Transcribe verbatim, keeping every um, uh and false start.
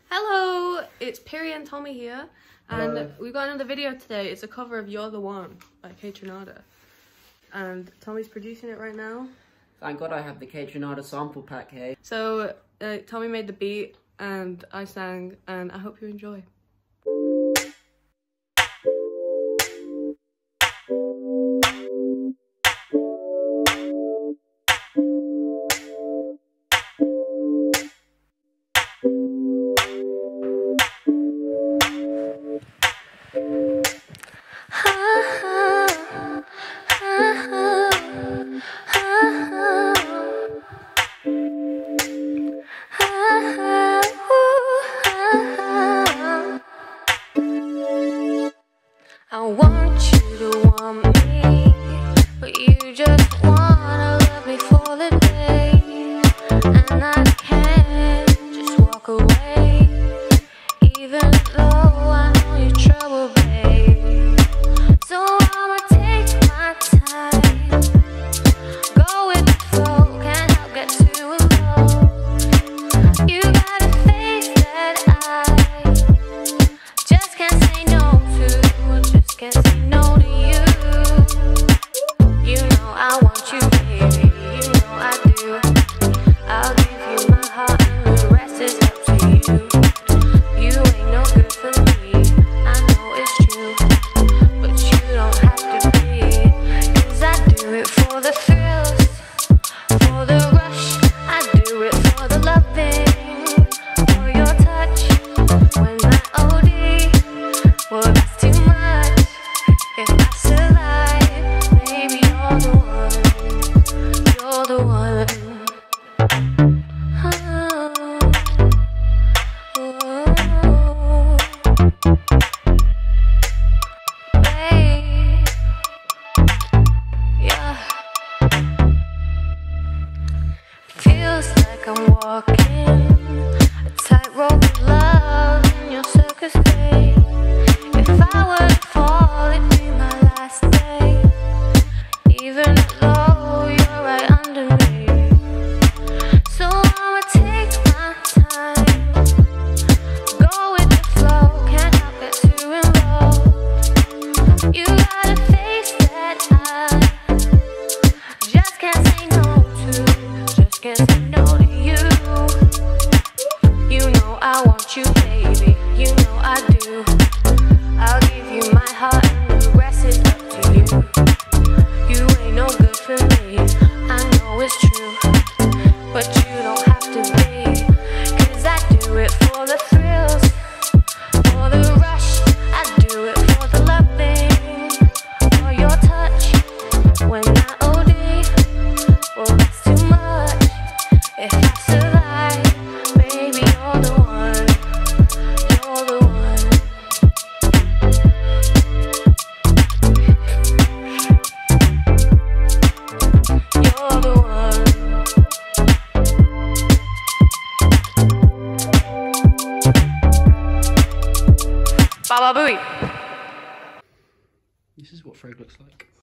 Hello, it's Piri and Tommy here, and Hello. we've got another video today. It's a cover of You're the One by Kaytranada, and Tommy's producing it right now. Thank God I have the Kaytranada sample pack here. So uh, Tommy made the beat and I sang, and I hope you enjoy. I want you to want me, but you just wanna love me for the day, and I can't just walk away, even though I know you're trouble, babe. So I'ma take my time, go with the flow, can't help get too alone. You got a face that I just can't say no to. Can't say no to you. You know I want you, baby. You know I do. I'll give you my heart and the rest is up to you. You ain't no good for me, I know it's true, but you don't have to be. Cause I do it for the thrills, for the rush. I do it for the loving, for your touch. When I O D, well that's too much. If I survive, maybe you're the one, you're the one. Oh, oh, babe, yeah. Feels like I'm walking a tightrope of love in your circus day. If I were to fall, it'd be my last day, even though you're right under me. So I'ma take my time, go with the flow, can't help it too involved. You got a face that I just can't say no to, just can't say no to you. You know I want you, baby, you know I do. I'll give you my heart and the rest is up to you. You ain't no good for me, I know it's true, but you don't have to be. Cause I do it for the thrills, for the rush. I do it for the loving, for your touch. When I O D, well that's too much. If I survive, baby you're the one, you're the one. Baba Booey. This is what Frog looks like.